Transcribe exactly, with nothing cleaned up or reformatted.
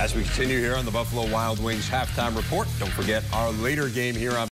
As we continue here on the Buffalo Wild Wings halftime report, don't forget our later game here on